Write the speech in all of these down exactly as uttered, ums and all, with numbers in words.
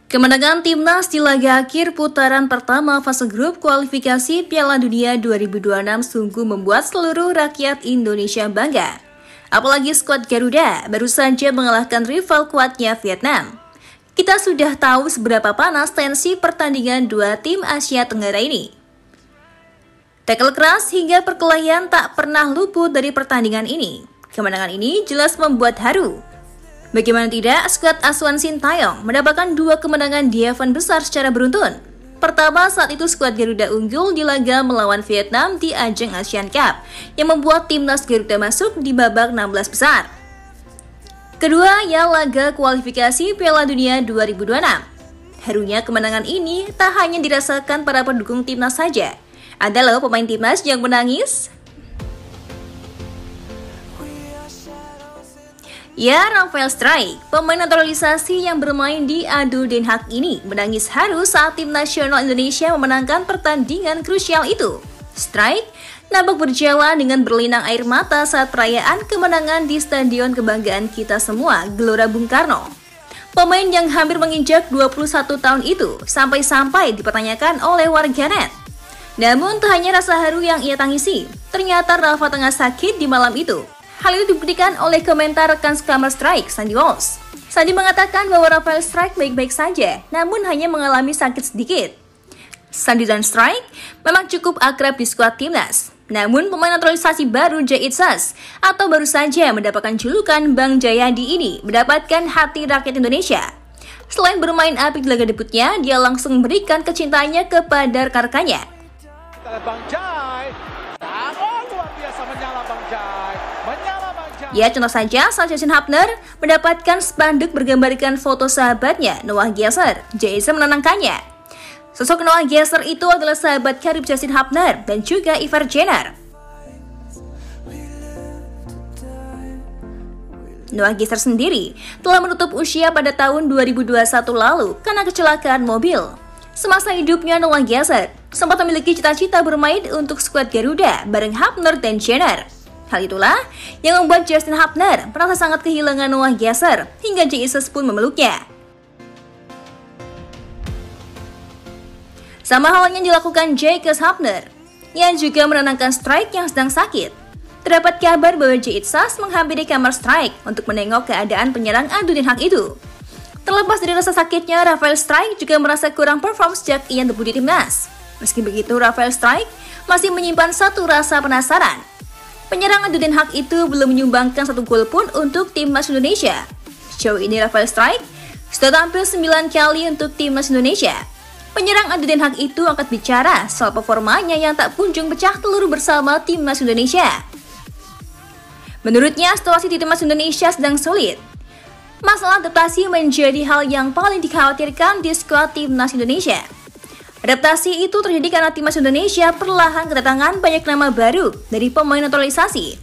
Kemenangan Timnas di laga akhir putaran pertama fase grup kualifikasi Piala Dunia dua ribu dua puluh enam sungguh membuat seluruh rakyat Indonesia bangga. Apalagi skuad Garuda baru saja mengalahkan rival kuatnya Vietnam. Kita sudah tahu seberapa panas tensi pertandingan dua tim Asia Tenggara ini. Tackle keras hingga perkelahian tak pernah luput dari pertandingan ini. Kemenangan ini jelas membuat haru. Bagaimana tidak, skuad asuhan Sintayong mendapatkan dua kemenangan di event besar secara beruntun. Pertama, saat itu skuad Garuda unggul di laga melawan Vietnam di ajang Asian Cup, yang membuat timnas Garuda masuk di babak enam belas besar. Kedua, ya laga kualifikasi Piala Dunia dua ribu dua puluh enam. Harunya kemenangan ini tak hanya dirasakan para pendukung timnas saja. Ada loh pemain timnas yang menangis. Ya, Rafael Strijk, pemain naturalisasi yang bermain di A D U Den Haag ini menangis haru saat tim nasional Indonesia memenangkan pertandingan krusial itu. Strijk nampak berjalan dengan berlinang air mata saat perayaan kemenangan di Stadion Kebanggaan Kita Semua, Gelora Bung Karno. Pemain yang hampir menginjak dua puluh satu tahun itu sampai-sampai dipertanyakan oleh warganet. Namun tak hanya rasa haru yang ia tangisi, ternyata Rafa tengah sakit di malam itu. Hal itu dibuktikan oleh komentar rekan sekamar Strijk, Sandy Walsh. Sandy mengatakan bahwa Rafael Strijk baik-baik saja, namun hanya mengalami sakit sedikit. Sandy dan Strijk memang cukup akrab di skuad timnas. Namun pemain naturalisasi baru Jait Sas atau baru saja mendapatkan julukan Bang Jayadi ini mendapatkan hati rakyat Indonesia. Selain bermain apik di laga debutnya, dia langsung memberikan kecintaannya kepada rekan-rekannya. Bang Jai, oh, luar biasa menyala Bang Jai, menyala Bang Jai. Ya, contoh saja saat Justin Hubner mendapatkan spanduk bergambarkan foto sahabatnya Noah Gesser. Jason menenangkannya. Sosok Noah Gesser itu adalah sahabat karib Justin Hubner dan juga Ivar Jenner. Noah Gesser sendiri telah menutup usia pada tahun dua ribu dua puluh satu lalu karena kecelakaan mobil. Semasa hidupnya, Noah Gesser sempat memiliki cita-cita bermain untuk skuad Garuda bareng Hubner dan Jenner. Hal itulah yang membuat Justin Hubner merasa sangat kehilangan Noah Gesser hingga Jesus pun memeluknya. Sama halnya dilakukan Jacques Hubner, yang juga menenangkan Strijk yang sedang sakit. Terdapat kabar bahwa Jait Sas menghampiri kamar Strijk untuk menengok keadaan penyerang A D U Den Haag itu. Terlepas dari rasa sakitnya, Rafael Strijk juga merasa kurang perform sejak ia debut di timnas. Meski begitu, Rafael Strijk masih menyimpan satu rasa penasaran. Penyerang A D U Den Haag itu belum menyumbangkan satu gol pun untuk timnas Indonesia. Sejauh ini Rafael Strijk sudah tampil sembilan kali untuk timnas Indonesia. Penyerang A D U Den Haag itu angkat bicara soal performanya yang tak kunjung pecah telur bersama timnas Indonesia. Menurutnya, situasi di timnas Indonesia sedang sulit. Masalah adaptasi menjadi hal yang paling dikhawatirkan di skuad timnas Indonesia. Adaptasi itu terjadi karena timnas Indonesia perlahan kedatangan banyak nama baru dari pemain naturalisasi.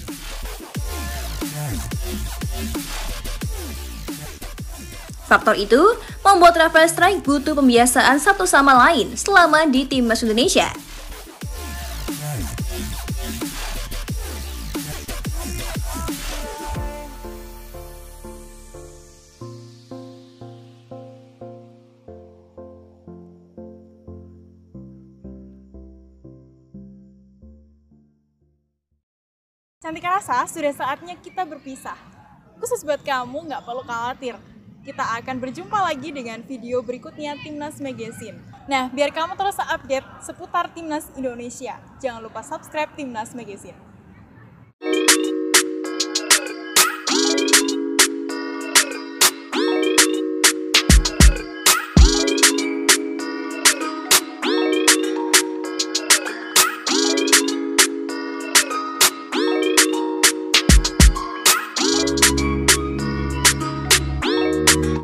Faktor itu membuat Rafael Strijk butuh pembiasaan satu sama lain selama di timnas Indonesia. Cantik rasa, sudah saatnya kita berpisah. Khusus buat kamu, nggak perlu khawatir. Kita akan berjumpa lagi dengan video berikutnya Timnas Magazine. Nah, biar kamu terus update seputar Timnas Indonesia, jangan lupa subscribe Timnas Magazine.